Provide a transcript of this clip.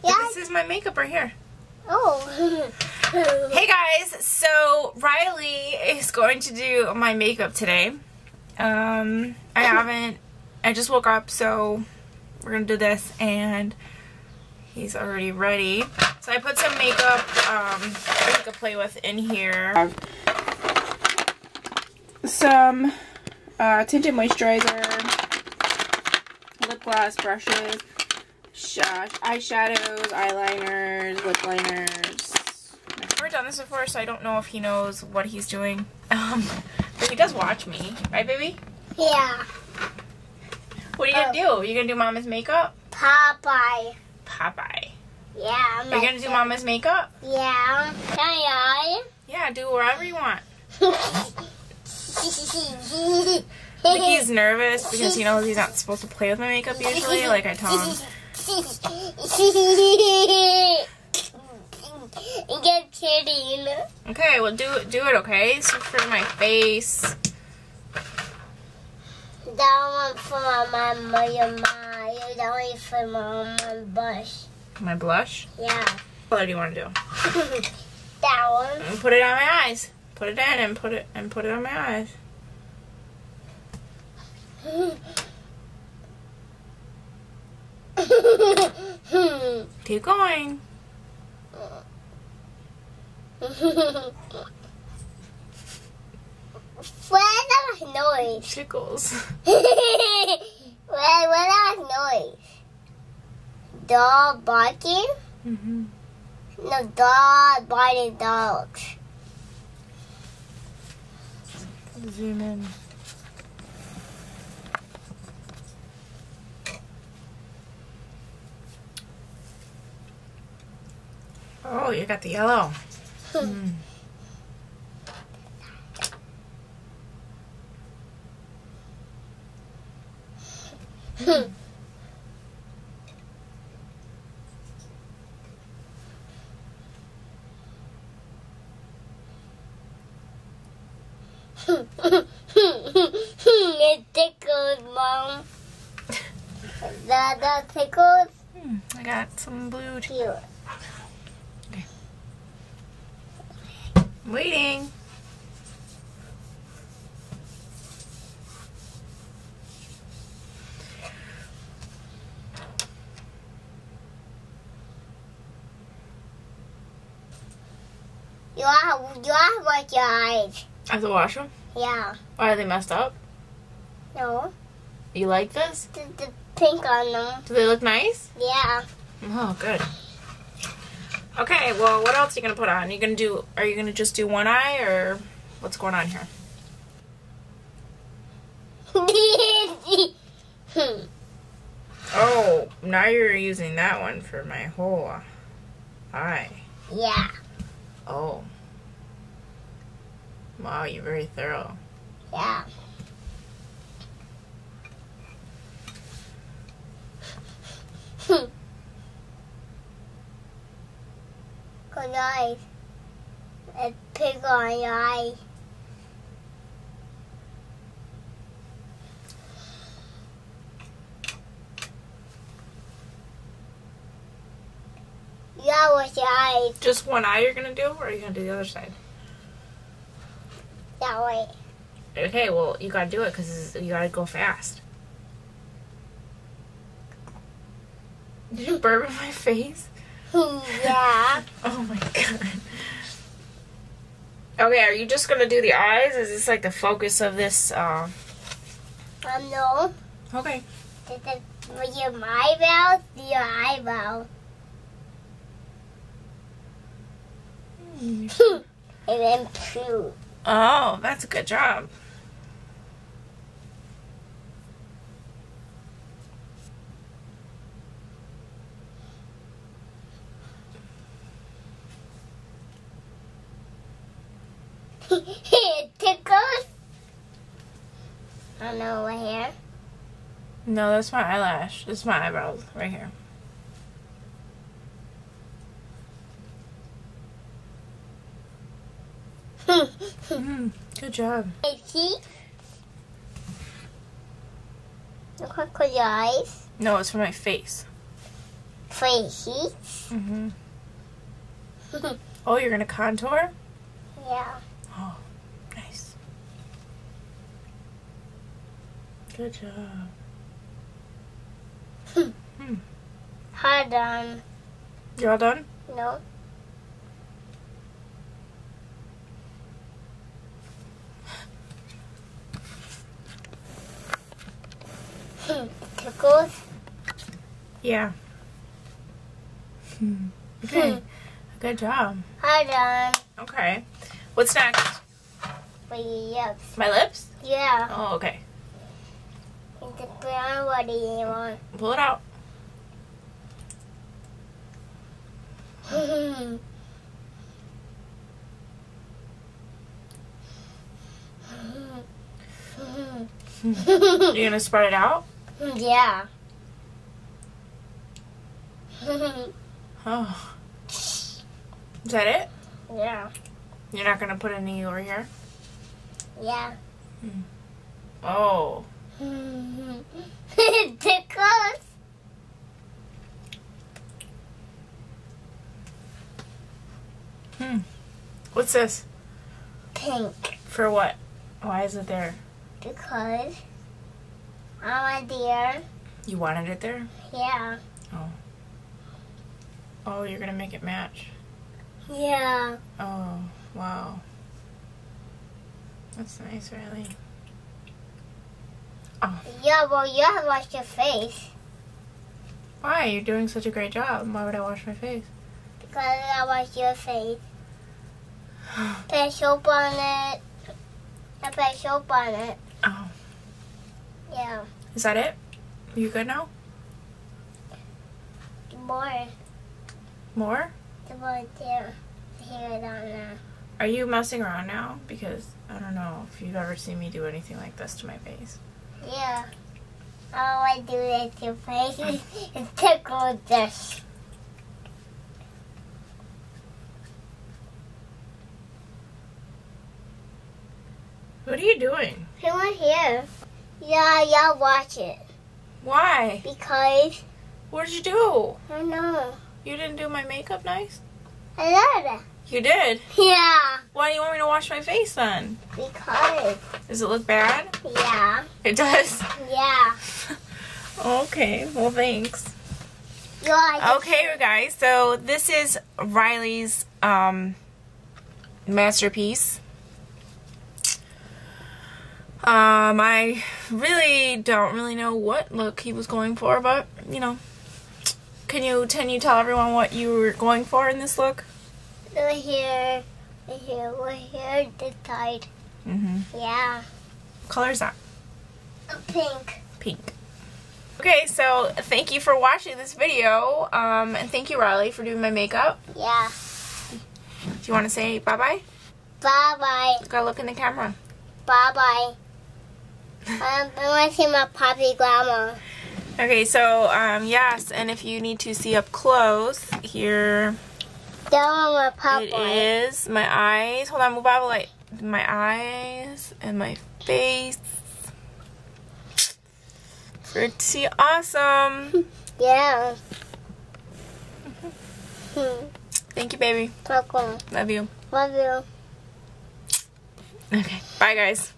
Yeah. This is my makeup right here. Oh. Hey guys, so Riley is going to do my makeup today. I just woke up, so we're gonna do this, and he's already ready. So I put some makeup that he could play with in here. Some tinted moisturizer, lip gloss, brushes, eyeshadows, eyeliners, lip liners. I've never done this before, so I don't know if he knows what he's doing. But he does watch me, right, baby? Yeah. What are you gonna do? You gonna do Mama's makeup? Popeye. Popeye. Yeah. Are you gonna do Mama's makeup? Yeah. Can I? Yeah, do wherever you want. I think he's nervous because he knows he's not supposed to play with my makeup usually, like I tell him. Get kidding. Okay, well do it, okay? So for my face. That one for my that one for my blush. My blush? Yeah. What color do you want to do? That one. And put it on my eyes. Put it in and put it on my eyes. Keep going. Where's that noise? Tickles. Where's that noise? Dog barking? Mm-hmm. No, dog biting dogs. Zoom in. Oh, you got the yellow. Mm. It tickles, Mom. That tickles? I got some blue too. Here. Okay. Waiting. You have to wash your eyes. I have to wash them? Yeah. Why are they messed up? No. You like this? The pink on them. Do they look nice? Yeah. Oh, good. Okay, well, what else are you gonna put on? Are you gonna just do one eye, or what's going on here? Oh, now you're using that one for my whole eye. Yeah. Oh. Wow, you're very thorough. Yeah. Good eyes. A pig on your eye. You gotta wash your eyes Just one eye you're gonna do, or are you gonna do the other side? that way. Okay, well, you gotta do it because you gotta go fast. Did you burp in my face? Yeah. Oh my god. Okay, are you just gonna do the eyes? Is this like the focus of this? No. Okay. With your eyebrows, your eyebrow. And then poo. Oh, that's a good job. It tickles. I don't know what hair. No, that's my eyelash. This is my eyebrows right here. Good job. Hey, see? Look at your eyes. No, it's for my face. heat. Mm-hmm. Oh, you're gonna contour? Yeah. Oh, nice. Good job. Hard on. You all done? No. Tickles. Yeah. Okay. Good job. Hard on. Okay. What's next? For your lips. My lips? Yeah. Oh, okay. It's a brown. What do you want? Pull it out. You're gonna spread it out? Yeah. Oh. Is that it? Yeah. You're not gonna put any over here? Yeah. Oh. Tickles. What's this? Pink. For what? Why is it there? Because I'm a deer. You wanted it there? Yeah. Oh. Oh, you're gonna make it match. Yeah. Oh, wow. That's nice, Riley. Oh. Yeah, well, you have to wash your face. Why? You're doing such a great job. Why would I wash my face? Because I wash your face. Put soap on it. I put soap on it. Oh. Yeah. Is that it? You good now? More. More? About here. Here it on now. Are you messing around now? Because I don't know if you've ever seen me do anything like this to my face. Yeah. All I do is your face is tickle this. What are you doing? Come on here. Yeah, watch it. Why? Because, What did you do? I don't know. You didn't do my makeup nice? I love You did? it. Yeah. Why do you want me to wash my face then? Because, Does it look bad? yeah. It does? Yeah. Okay, well thanks. You like Okay, you guys, so this is Riley's masterpiece. I really don't know what look he was going for, but you know, can you tell everyone what you were going for in this look? Right here, this side. Yeah. What color is that? Pink. Pink. Okay, so thank you for watching this video, and thank you, Riley, for doing my makeup. Yeah. Do you want to say bye-bye? Bye-bye. Go look in the camera. Bye-bye. I want to see my puppy grandma. Okay, so, yes, and if you need to see up close, here That one my puppy. it is. My eyes. Hold on, move out of the light. My eyes and my face. Pretty awesome. Yeah. Thank you, baby. Welcome. Love you. Love you. Okay, bye, guys.